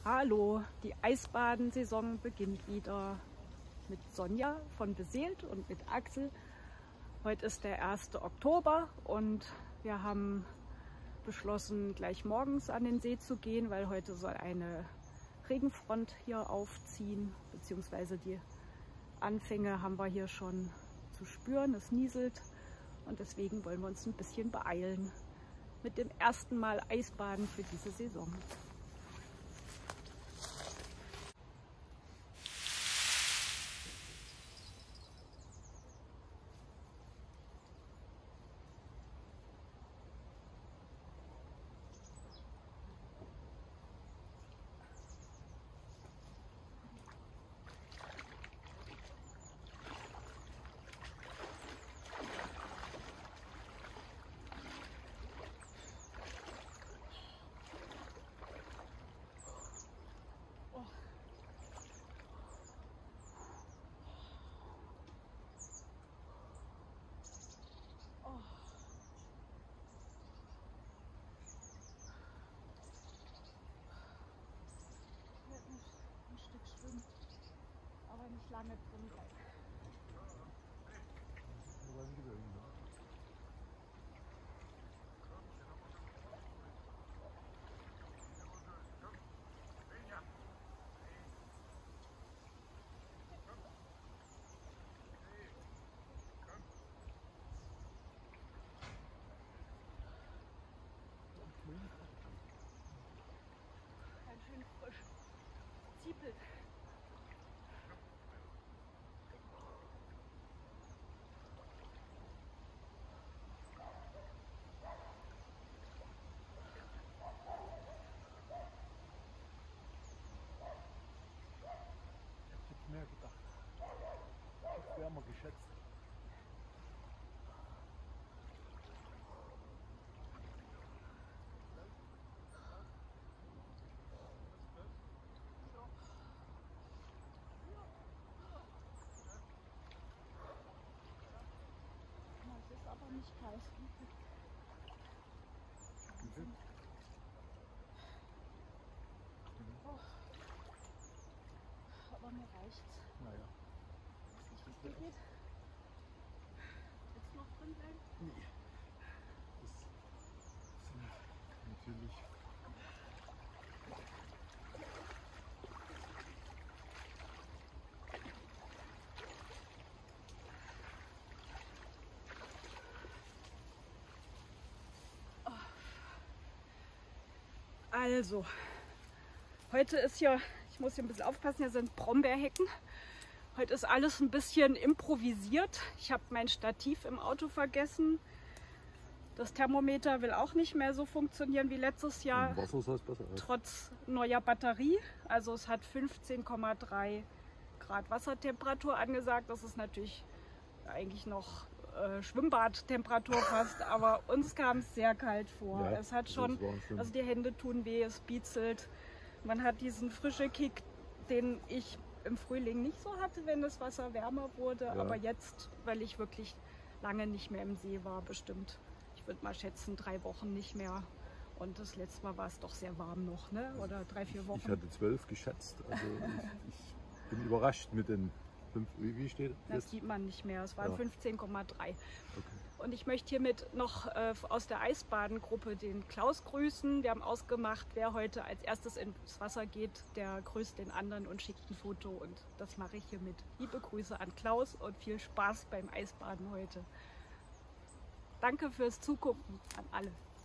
Hallo, die Eisbadensaison beginnt wieder mit Sonja von Beseelt und mit Axel. Heute ist der 1. Oktober und wir haben beschlossen, gleich morgens an den See zu gehen, weil heute soll eine Regenfront hier aufziehen, beziehungsweise die Anfänge haben wir hier schon zu spüren. Es nieselt und deswegen wollen wir uns ein bisschen beeilen mit dem ersten Mal Eisbaden für diese Saison. Ein Stück schwimmen, aber nicht lange drin bleiben. Ganz schön frisch. Ziepelt. Ich hätte mehr gedacht. Ich hätte wärmer geschätzt. Es ist aber nicht kalt. Oh. Aber mir reicht's. Naja. Ich weiß nicht, wie es dir geht. Willst du noch drin bleiben? Nee. Das sind natürlich. Also, heute ist hier, ich muss hier ein bisschen aufpassen, hier sind Brombeerhecken. Heute ist alles ein bisschen improvisiert. Ich habe mein Stativ im Auto vergessen. Das Thermometer will auch nicht mehr so funktionieren wie letztes Jahr. Wasser soll es besser aus. Trotz neuer Batterie. Also es hat 15,3 Grad Wassertemperatur angesagt. Das ist natürlich eigentlich noch Schwimmbadtemperatur fast, aber uns kam es sehr kalt vor. Ja, es hat schon, also die Hände tun weh, es bietzelt. Man hat diesen frischen Kick, den ich im Frühling nicht so hatte, wenn das Wasser wärmer wurde, Ja. aber jetzt, weil ich wirklich lange nicht mehr im See war, bestimmt, ich würde mal schätzen, 3 Wochen nicht mehr. Und das letzte Mal war es doch sehr warm noch, ne? Oder 3, 4 Wochen. Ich hatte 12 geschätzt. Also ich bin überrascht mit den 5. Wie steht das? Sieht man nicht mehr. Es waren ja. 15,3. Okay. Und ich möchte hiermit noch aus der Eisbadengruppe den Klaus grüßen. Wir haben ausgemacht, wer heute als erstes ins Wasser geht, der grüßt den anderen und schickt ein Foto. Und das mache ich hiermit. Liebe Grüße an Klaus und viel Spaß beim Eisbaden heute. Danke fürs Zugucken an alle.